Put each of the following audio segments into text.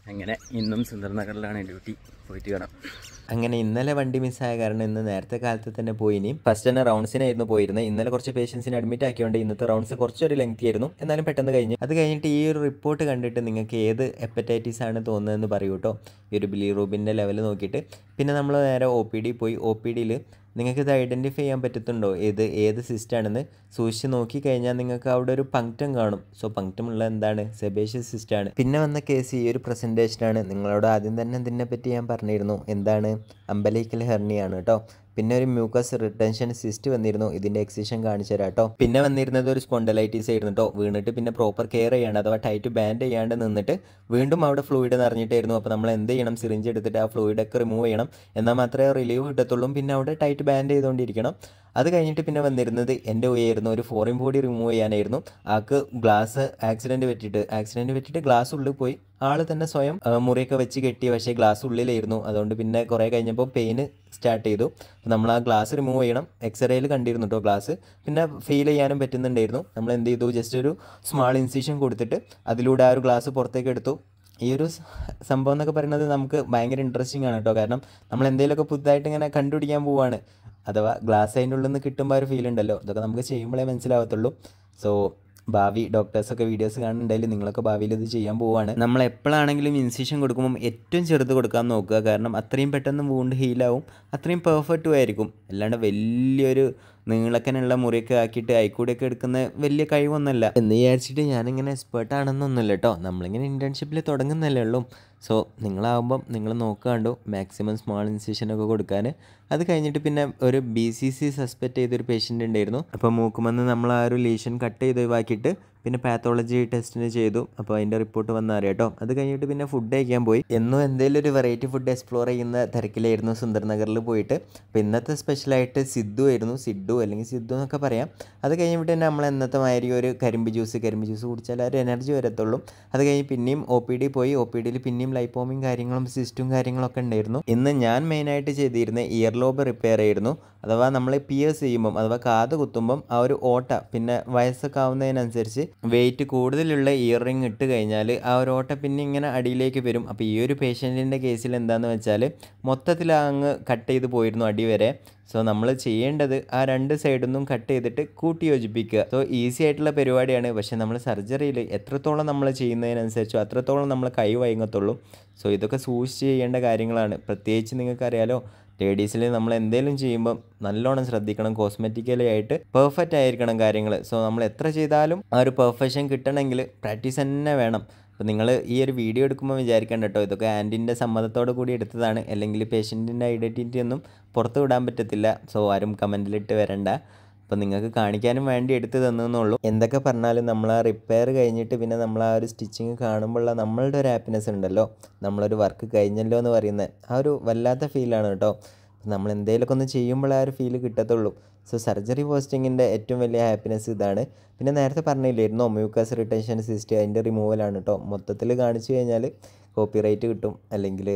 അങ്ങനെ ഇന്നും സുന്ദർനഗറിലാണ് ഡ്യൂട്ടി. പോയിട്ട് കാണാം. അങ്ങനെ ഇന്നലെ വണ്ടി മിസ്സായ കാരണം ഇന്ന് നേരത്തെ കാലത്ത് തന്നെ പോയിനി. ഫസ്റ്റ് തന്നെ റൗണ്ട്സിനായിരുന്നു പോയിരുന്നത്. ഇന്നലെ കുറച്ച് പേഷ്യൻസിനെ അഡ്മിറ്റ് ആക്കിയോണ്ട് ഇന്നത്തെ റൗണ്ട്സ് കുറച്ചൊരു ലെങ്തി ആയിരുന്നു, എന്നാലും പെട്ടെന്ന് കഴിഞ്ഞു. അത് കഴിഞ്ഞിട്ട് ഈ ഒരു റിപ്പോർട്ട് കണ്ടിട്ട് നിങ്ങൾക്ക് ഏത് ഹെപ്പറ്റൈറ്റിസ് ആണ് തോന്നുന്നതെന്ന് പറയൂ കേട്ടോ. ഈ ഒരു ബിലിറൂബിൻ്റെ ലെവൽ നോക്കിയിട്ട്. പിന്നെ നമ്മൾ നേരെ OPD പോയി. OPDയിൽ നിങ്ങൾക്ക് ഇത് ഐഡൻറ്റിഫൈ ചെയ്യാൻ പറ്റുന്നുണ്ടോ ഏത് സിസ്റ്റാണെന്ന് സൂക്ഷിച്ച് നോക്കിക്കഴിഞ്ഞാൽ നിങ്ങൾക്ക് അവിടെ ഒരു പങ്ക്റ്റം കാണും. സോ പങ്ക്റ്റമുള്ള എന്താണ്, സെബേഷ്യസ് സിസ്റ്റാണ്. പിന്നെ വന്ന കേസ് ഈ ഒരു പ്രസൻറ്റേഷനാണ്. നിങ്ങളോട് ആദ്യം തന്നെ ഇതിനെപ്പറ്റി ഞാൻ പറഞ്ഞിരുന്നു, എന്താണ് അംബലിക്കൽ ഹെർണിയാണ് കേട്ടോ. പിന്നെ ഒരു മ്യൂക്കസ് റിട്ടൻഷൻ സിസ്റ്റ് വന്നിരുന്നു. ഇതിൻ്റെ എക്സിഷൻ കാണിച്ചു തരാം കേട്ടോ. പിന്നെ വന്നിരുന്നത് ഒരു സ്പോണ്ടലൈറ്റിസ് ആയിരുന്നു കേട്ടോ. വീണിട്ട് പിന്നെ പ്രോപ്പർ കെയർ ചെയ്യാണ്ട് അഥവാ ടൈറ്റ് ബാൻഡ് ചെയ്യാണ്ട് നിന്നിട്ട് വീണ്ടും അവിടെ ഫ്ലൂയിഡ് നിറഞ്ഞിട്ടായിരുന്നു. അപ്പോൾ നമ്മൾ എന്ത് ചെയ്യണം, സിറിഞ്ച് എടുത്തിട്ട് ആ ഫ്ലൂയിഡൊക്കെ റിമൂവ് ചെയ്യണം. എന്നാൽ മാത്രമേ റിലീവ് കിട്ടത്തുള്ളൂ. പിന്നെ അവിടെ ടൈറ്റ് ബാൻഡ് ചെയ്തുകൊണ്ടിരിക്കണം. അത് കഴിഞ്ഞിട്ട് പിന്നെ വന്നിരുന്നത് എൻ്റെ ആയിരുന്നു, ഒരു ഫോറിൻ ബോഡി റിമൂവ് ചെയ്യാനായിരുന്നു. ആൾക്ക് ഗ്ലാസ് ആക്സിഡൻറ്റ് പറ്റിയിട്ട് ഗ്ലാസ് ഉള്ളിൽ പോയി. ആൾ തന്നെ സ്വയം മുറിയൊക്കെ വെച്ച് കെട്ടി, പക്ഷേ ഗ്ലാസ് ഉള്ളിലായിരുന്നു. അതുകൊണ്ട് പിന്നെ കുറേ കഴിഞ്ഞപ്പോൾ പെയിന് സ്റ്റാർട്ട് ചെയ്തു. നമ്മൾ ആ ഗ്ലാസ് റിമൂവ് ചെയ്യണം. എക്സ്റേയിൽ കണ്ടിരുന്നു കേട്ടോ ഗ്ലാസ്. പിന്നെ ഫീൽ ചെയ്യാനും പറ്റുന്നുണ്ടായിരുന്നു. നമ്മൾ എന്ത് ചെയ്തു, ജസ്റ്റ് ഒരു സ്മാൾ ഇൻസിഷൻ കൊടുത്തിട്ട് അതിലൂടെ ആ ഒരു ഗ്ലാസ് പുറത്തേക്ക് എടുത്തു. ഈ ഒരു സംഭവം എന്നൊക്കെ പറയുന്നത് നമുക്ക് ഭയങ്കര ഇൻട്രസ്റ്റിംഗ് ആണ് കേട്ടോ. കാരണം നമ്മൾ എന്തെങ്കിലുമൊക്കെ പുതുതായിട്ട് ഇങ്ങനെ കണ്ടുപിടിക്കാൻ പോവുകയാണ്. അഥവാ ഗ്ലാസ് അതിൻ്റെ ഉള്ളിൽ നിന്ന് കിട്ടുമ്പോൾ ഒരു ഫീൽ ഉണ്ടല്ലോ, ഇതൊക്കെ നമുക്ക് ചെയ്യുമ്പോഴേ മനസ്സിലാവത്തുള്ളൂ. സോ ഭാവി ഡോക്ടേഴ്സൊക്കെ വീഡിയോസ് കാണുന്നുണ്ടെങ്കിൽ നിങ്ങളൊക്കെ ഭാവിയിൽ ഇത് ചെയ്യാൻ പോവുകയാണ്. നമ്മൾ എപ്പോഴാണെങ്കിലും ഇൻസിഷൻ കൊടുക്കുമ്പം ഏറ്റവും ചെറുത് കൊടുക്കാൻ നോക്കുക. കാരണം അത്രയും പെട്ടെന്ന് വൂണ്ട് ഹീലാവും, അത്രയും പെർഫെക്റ്റും ആയിരിക്കും. അല്ലാണ്ട് വലിയൊരു നീളക്കനുള്ള മുറിയൊക്കെ ആക്കിയിട്ട് അയക്കൂടെയൊക്കെ എടുക്കുന്ന വലിയ കഴിവൊന്നുമല്ല എന്ന് വിചാരിച്ചിട്ട് ഞാനിങ്ങനെ എക്സ്പേർട്ടാണെന്നൊന്നുമില്ല കേട്ടോ. നമ്മളിങ്ങനെ ഇൻറ്റേൺഷിപ്പിൽ തുടങ്ങുന്നല്ലേ ഉള്ളൂ. സോ നിങ്ങളാവുമ്പം നിങ്ങൾ നോക്കാണ്ടോ മാക്സിമം സ്മോൾ ഇൻസിഷനൊക്കെ കൊടുക്കാൻ. അത് കഴിഞ്ഞിട്ട് പിന്നെ ഒരു BCC സസ്പെക്റ്റ് ചെയ്തൊരു പേഷ്യൻ്റ് ഉണ്ടായിരുന്നു. അപ്പോൾ മൂക്കുമെന്ന് നമ്മൾ ആ ഒരു ലീഷൻ കട്ട് ചെയ്ത് ഒഴിവാക്കിയിട്ട് പിന്നെ പാത്തോളജി ടെസ്റ്റിന് ചെയ്തു. അപ്പോൾ അതിൻ്റെ റിപ്പോർട്ട് വന്നാൽ അറിയാം കേട്ടോ. അത് കഴിഞ്ഞിട്ട് പിന്നെ ഫുഡ് കഴിക്കാൻ പോയി. എന്നും എന്തെങ്കിലും ഒരു വെറൈറ്റി ഫുഡ് എക്സ്പ്ലോർ ചെയ്യുന്ന തിരക്കിലായിരുന്നു സുന്ദർനഗറിൽ പോയിട്ട്. അപ്പോൾ ഇന്നത്തെ സ്പെഷ്യലായിട്ട് സിദ്ധു അല്ലെങ്കിൽ സിദ്ധു എന്നൊക്കെ പറയാം. അത് കഴിഞ്ഞിട്ട് തന്നെ നമ്മൾ എന്നത്തെ മാതിരി ഒരു കരിമ്പ് ജ്യൂസ് കുടിച്ചാൽ ഒരു എനർജി വരത്തുള്ളൂ. അത് കഴിഞ്ഞ് പിന്നെയും OPD പോയി. OPDയിൽ പിന്നെയും ലൈപ്പോമിയും കാര്യങ്ങളും സിസ്റ്റും കാര്യങ്ങളൊക്കെ ഉണ്ടായിരുന്നു. ഇന്ന് ഞാൻ മെയിനായിട്ട് ചെയ്തിരുന്ന ഇയർ ലോബ് റിപ്പയർ ആയിരുന്നു. അഥവാ നമ്മൾ പിയേഴ്സ് ചെയ്യുമ്പം അഥവാ കാത് കുത്തുമ്പം ആ ഒരു ഓട്ട, പിന്നെ വയസ്സൊക്കെ ആവുന്നതിനനുസരിച്ച് വെയിറ്റ് കൂടുതലുള്ള ഇയർ റിങ് ഇട്ട് കഴിഞ്ഞാൽ ആ ഒരു ഓട്ട പിന്നെ ഇങ്ങനെ അടിയിലേക്ക് വരും. അപ്പോൾ ഈ ഒരു പേഷ്യൻറ്റിൻ്റെ കേസിൽ എന്താണെന്ന് വെച്ചാൽ മൊത്തത്തിൽ അങ്ങ് കട്ട് ചെയ്ത് പോയിരുന്നു അടി വരെ. സോ നമ്മൾ ചെയ്യേണ്ടത് ആ രണ്ട് സൈഡിൽ നിന്നും കട്ട് ചെയ്തിട്ട് കൂട്ടി യോജിപ്പിക്കുക. സോ ഈസി ആയിട്ടുള്ള പരിപാടിയാണ്. പക്ഷേ നമ്മൾ സർജറിയിൽ എത്രത്തോളം നമ്മൾ ചെയ്യുന്നതിനനുസരിച്ചോ അത്രത്തോളം നമ്മൾ കൈ വഴങ്ങത്തുള്ളൂ. സോ ഇതൊക്കെ സൂക്ഷിച്ച് ചെയ്യേണ്ട കാര്യങ്ങളാണ്. പ്രത്യേകിച്ച് നിങ്ങൾക്കറിയാലോ, ലേഡീസിൽ നമ്മൾ എന്തെങ്കിലും ചെയ്യുമ്പം നല്ലോണം ശ്രദ്ധിക്കണം. കോസ്മെറ്റിക്കലി ആയിട്ട് പെർഫെക്റ്റ് ആയിരിക്കണം കാര്യങ്ങൾ. സോ നമ്മൾ എത്ര ചെയ്താലും ആ ഒരു പെർഫെക്ഷൻ കിട്ടണമെങ്കിൽ പ്രാക്ടീസ് തന്നെ വേണം. അപ്പോൾ നിങ്ങൾ ഈ ഒരു വീഡിയോ എടുക്കുമ്പോൾ വിചാരിക്കേണ്ട കേട്ടോ, ഇതൊക്കെ ആൻറ്റിൻ്റെ സമ്മതത്തോടു കൂടി എടുത്തതാണ്, അല്ലെങ്കിൽ പേഷ്യൻറ്റിൻ്റെ ഐഡൻറ്റിറ്റി ഒന്നും പുറത്ത് വിടാൻ പറ്റത്തില്ല. സോ ആരും കമൻറ്റിലിട്ട് വരണ്ട. അപ്പോൾ നിങ്ങൾക്ക് കാണിക്കാനും വേണ്ടി എടുത്ത് തന്നെന്നുള്ളൂ. എന്തൊക്കെ പറഞ്ഞാലും നമ്മൾ ആ റിപ്പയർ കഴിഞ്ഞിട്ട് പിന്നെ നമ്മൾ ആ ഒരു സ്റ്റിച്ചിങ് കാണുമ്പോഴുള്ള നമ്മളുടെ ഒരു ഹാപ്പിനെസ് ഉണ്ടല്ലോ, നമ്മളൊരു വർക്ക് കഴിഞ്ഞല്ലോ എന്ന് പറയുന്നത് ആ ഒരു വല്ലാത്ത ഫീലാണ് കേട്ടോ. നമ്മൾ എന്തെങ്കിലുമൊക്കെ ഒന്ന് ചെയ്യുമ്പോൾ ആ ഒരു ഫീല് കിട്ടത്തുള്ളൂ. സോ സർജറി പോസ്റ്റിങ്ങിൻ്റെ ഏറ്റവും വലിയ ഹാപ്പിനെസ് ഇതാണ്. പിന്നെ നേരത്തെ പറഞ്ഞില്ലായിരുന്നോ മ്യൂക്കസ് റിട്ടൻഷൻ സിസ്റ്റ്, അതിൻ്റെ റിമൂവലാണ് കേട്ടോ. മൊത്തത്തിൽ കാണിച്ചു കഴിഞ്ഞാൽ കോപ്പിറൈറ്റ് കിട്ടും, അല്ലെങ്കിൽ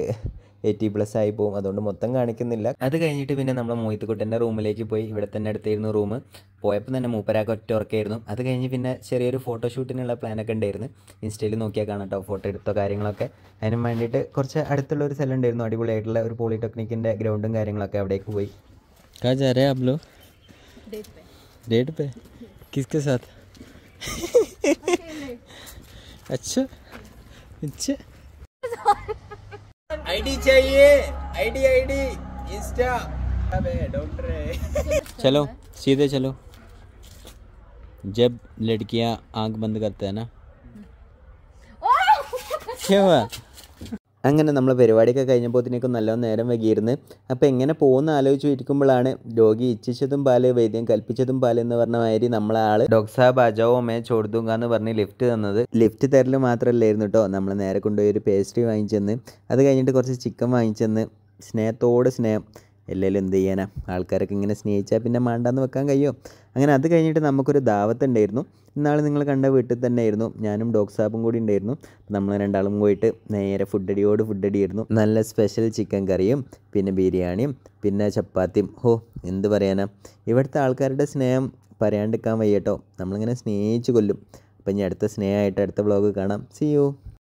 80+ ആയി പോകും. അതുകൊണ്ട് മൊത്തം കാണിക്കുന്നില്ല. അത് കഴിഞ്ഞിട്ട് പിന്നെ നമ്മൾ മോഹിത്തുക്കുട്ടൻ്റെ റൂമിലേക്ക് പോയി. ഇവിടെ തന്നെ അടുത്തായിരുന്നു റൂം. പോയപ്പോൾ തന്നെ മൂപ്പരാക്ക് ഒറ്റ ഉറക്കായിരുന്നു. അത് കഴിഞ്ഞ് പിന്നെ ചെറിയൊരു ഫോട്ടോഷൂട്ടിനുള്ള പ്ലാനൊക്കെ ഉണ്ടായിരുന്നു. ഇൻസ്റ്റയിൽ നോക്കിയാൽ കാണാം കേട്ടോ ഫോട്ടോ എടുത്തോ കാര്യങ്ങളൊക്കെ. അതിന് വേണ്ടിയിട്ട് കുറച്ച് അടുത്തുള്ള ഒരു സ്ഥലം ഉണ്ടായിരുന്നു, അടിപൊളിയായിട്ടുള്ള ഒരു പോളിടെക്നിക്കിൻ്റെ ഗ്രൗണ്ടും കാര്യങ്ങളൊക്കെ. അവിടേക്ക് പോയി. कहाँ जा रहे हैं आप लोग? डेट पे किसके साथ? अच्छा अच्छा आईडी चाहिए, आईडी इंस्टा। अबे डॉक्टर है। चलो सीधे चलो। जब लड़कियां आंख बंद करते हैं ना, क्या हुआ? അങ്ങനെ നമ്മൾ പരിപാടിയൊക്കെ കഴിഞ്ഞപ്പോഴത്തേക്കും നല്ല നേരം വൈകിയിരുന്നു. അപ്പോൾ എങ്ങനെ പോകുന്ന ആലോചിച്ച് ഇരിക്കുമ്പോഴാണ് രോഗി ഇച്ഛിച്ചതും പാല് വൈദ്യം കൽപ്പിച്ചതും പാല് എന്ന് പറഞ്ഞ മാതിരി നമ്മളെ ആൾ ഡോക്ടർ സാബ് അജാവോ മേ ചോടുതൂങ്ക എന്ന് പറഞ്ഞ് ലിഫ്റ്റ് തന്നത്. ലിഫ്റ്റ് തരൽ മാത്രമല്ലായിരുന്നു കേട്ടോ, നമ്മൾ നേരെ കൊണ്ടുപോയി ഒരു പേസ്ട്രി വാങ്ങിച്ചെന്ന്, അത് കഴിഞ്ഞിട്ട് കുറച്ച് ചിക്കൻ വാങ്ങിച്ചെന്ന്. സ്നേഹത്തോട് സ്നേഹം. എല്ലാവരും എന്ത് ചെയ്യാനാ, ആൾക്കാരൊക്കെ ഇങ്ങനെ സ്നേഹിച്ചാൽ പിന്നെ മാണ്ടാന്ന് വെക്കാൻ കഴിയുമോ. അങ്ങനെ അത് കഴിഞ്ഞിട്ട് നമുക്കൊരു ദാവത്ത് ഉണ്ടായിരുന്നു. ഇന്നാൾ നിങ്ങൾ കണ്ട വീട്ടിൽ തന്നെ ആയിരുന്നു. ഞാനും ഡോക്ടർ സാബും കൂടി ഉണ്ടായിരുന്നു. നമ്മൾ രണ്ടാളും പോയിട്ട് നേരെ ഫുഡടിയായിരുന്നു. നല്ല സ്പെഷ്യൽ ചിക്കൻ കറിയും പിന്നെ ബിരിയാണിയും പിന്നെ ചപ്പാത്തിയും. എന്ത് പറയാനാ, ഇവിടുത്തെ ആൾക്കാരുടെ സ്നേഹം പറയാണ്ടിരിക്കാൻ വയ്യ കേട്ടോ. നമ്മളിങ്ങനെ സ്നേഹിച്ച് കൊല്ലും. അപ്പം ഇനി അടുത്ത സ്നേഹമായിട്ട് അടുത്ത വ്ളോഗ് കാണാം. See U.